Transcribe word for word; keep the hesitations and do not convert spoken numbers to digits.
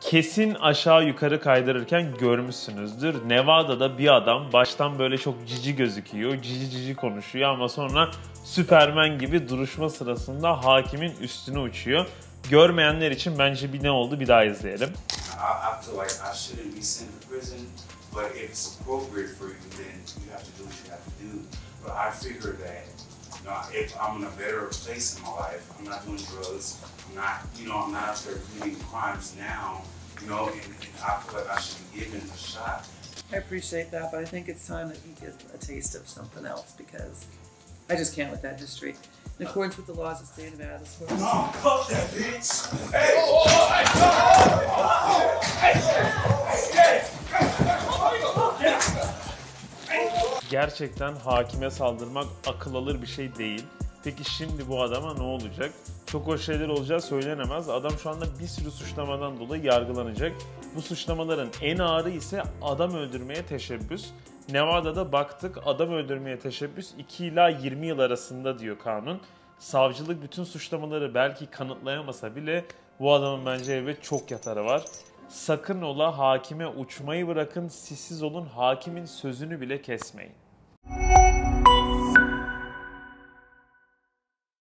kesin aşağı yukarı kaydırırken görmüşsünüzdür. Nevada'da bir adam baştan böyle çok cici gözüküyor, cici cici konuşuyor ama sonra Süpermen gibi duruşma sırasında hakimin üstüne uçuyor. Görmeyenler için bence bir ne oldu bir daha izleyelim. You know, if I'm in a better place in my life, I'm not doing drugs, I'm not, you know, I'm not out there committing crimes now, you know, and, and I feel like I should be given a shot. I appreciate that, but I think it's time that he gets a taste of something else because I just can't with that history. In accordance with the laws of the state of Nevada, this court... No, fuck that bitch! Hey! Oh, oh, hey! Hey! Hey! Gerçekten hakime saldırmak akıl alır bir şey değil. Peki şimdi bu adama ne olacak? Çok hoş şeyler olacağı söylenemez. Adam şu anda bir sürü suçlamadan dolayı yargılanacak. Bu suçlamaların en ağırı ise adam öldürmeye teşebbüs. Nevada'da baktık, adam öldürmeye teşebbüs iki ila yirmi yıl arasında diyor kanun. Savcılık bütün suçlamaları belki kanıtlayamasa bile bu adamın bence evet çok yatarı var. Sakın ola hakime uçmayı bırakın, sissiz olun, hakimin sözünü bile kesmeyin.